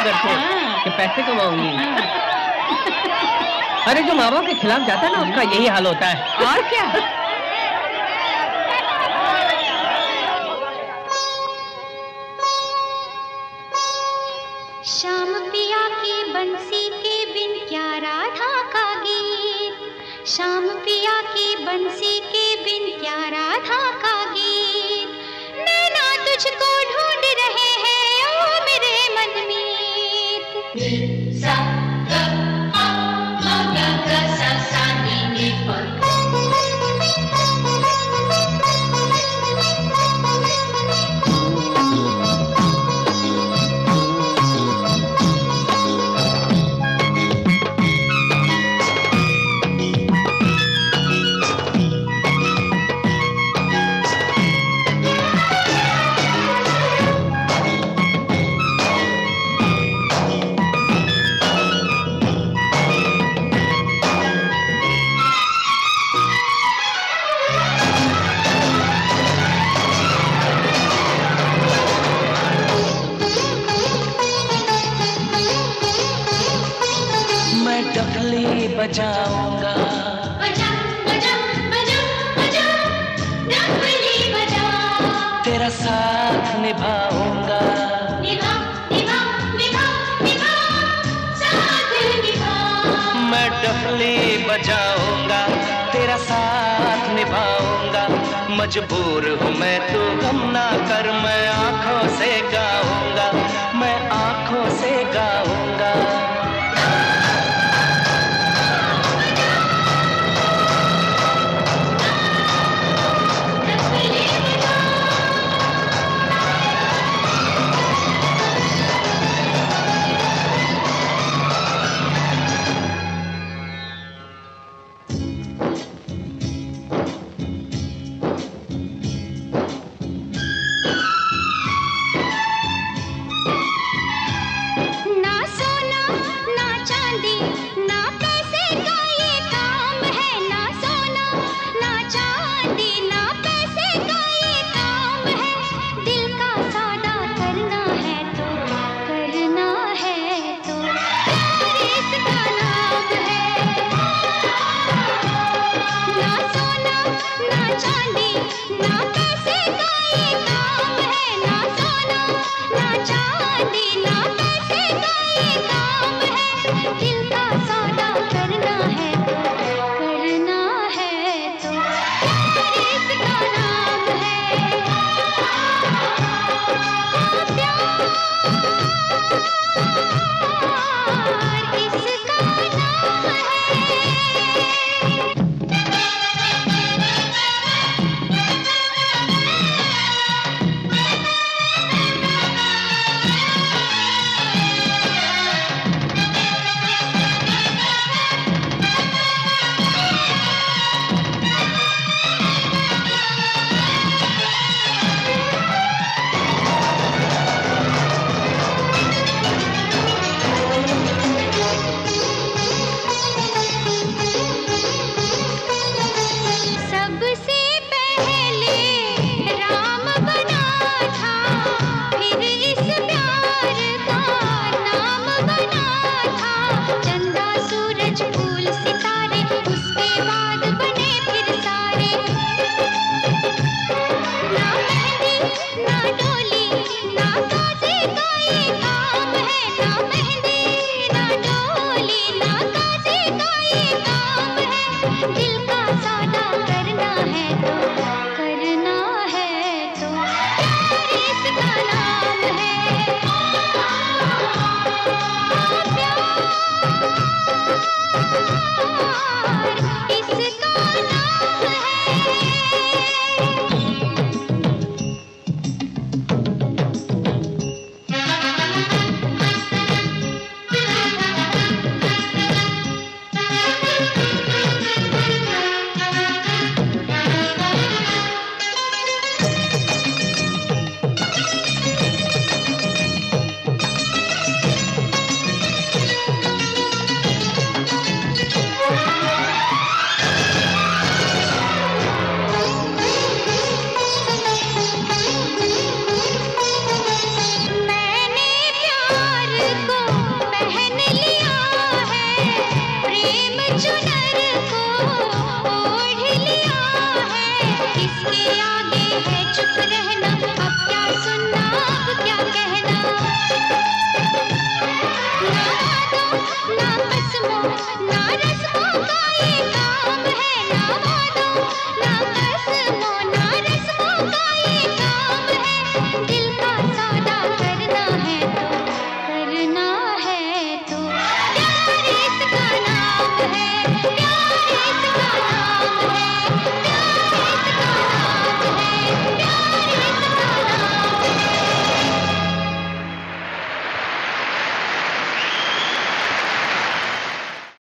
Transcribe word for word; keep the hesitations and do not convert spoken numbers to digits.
घर से कि पैसे कमाऊंगी। अरे जो माँ बाप के खिलाफ जाता है ना उसका यही हाल होता है। और क्या। शाम पिया की बंसी के बिन क्या राधा का गीत, शाम पिया की बंसी के बिन क्या राधा का गीत, नैना तुझको ढूंढ रहे हैं ओ मेरे मनमीत। सा ग आ आ ग ग सा सा नी नी प। बजाऊंगा बजा बजा बजा बजा डफली बजा, तेरा साथ निभाऊंगा निभा निभा निभा निभा साथ निभा। मैं डफली बजाऊंगा तेरा साथ निभाऊंगा, मजबूर हूँ मैं तू गम ना कर मैं आंखों से गाऊंगा।